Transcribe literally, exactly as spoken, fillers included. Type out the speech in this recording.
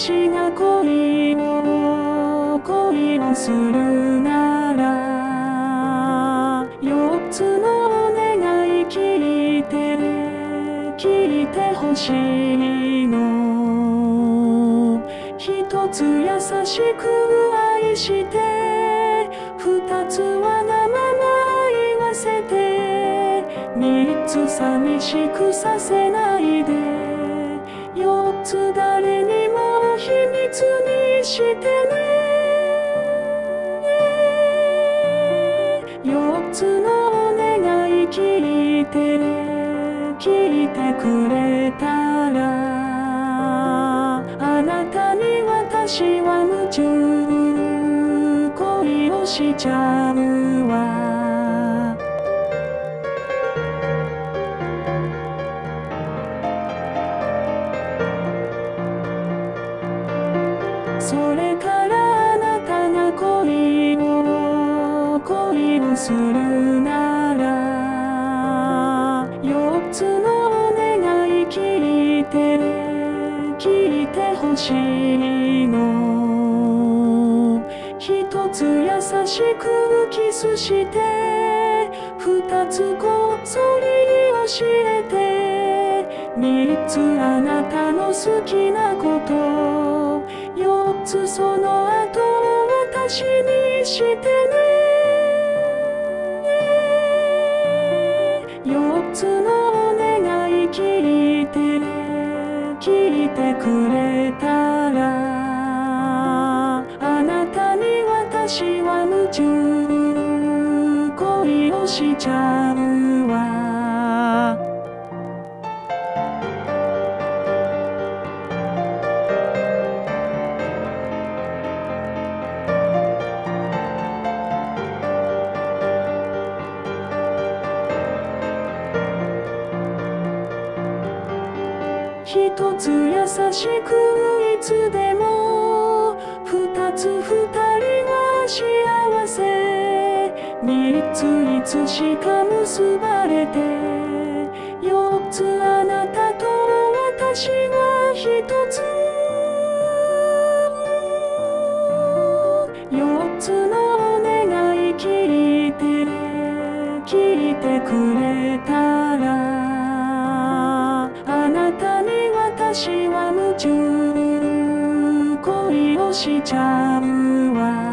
私が恋を恋をするなら四つのお願い聞いて聞いてほしいの。一つ優しく愛して二つわがまま言わせて三つ寂しくさせないで四つ誰にも秘密にしてね。四つのお願い聞いて聞いてくれたらあなたに私は夢中恋をしちゃうわ。それからあなたが恋を恋をするなら四つのお願い聞いて聞いてほしいの。一つ優しくキスして二つこっそり教えて三つあなたの好きなこと四つその後私にしてね。四つのお願い聞いて聞いてくれたらあなたに私は夢中恋をしちゃうわ。一つ優しくいつでも二つ二人は幸せ三ついつしか結ばれて四つあなたと私は一つ四つのお願い聞いて聞いてくれたらあなたに私は夢中恋をしちゃうわ。